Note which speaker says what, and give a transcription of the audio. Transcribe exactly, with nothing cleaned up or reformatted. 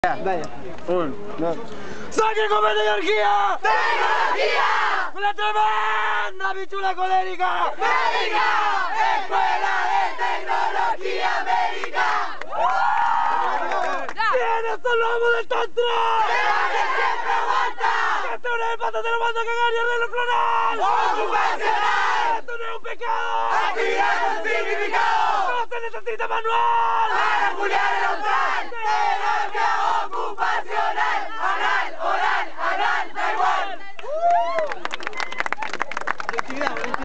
Speaker 1: Dai.
Speaker 2: Un, due.
Speaker 3: Sacre come l'energia!
Speaker 4: Tecnologia!
Speaker 3: Una tremenda picciola colerica!
Speaker 4: Medica! E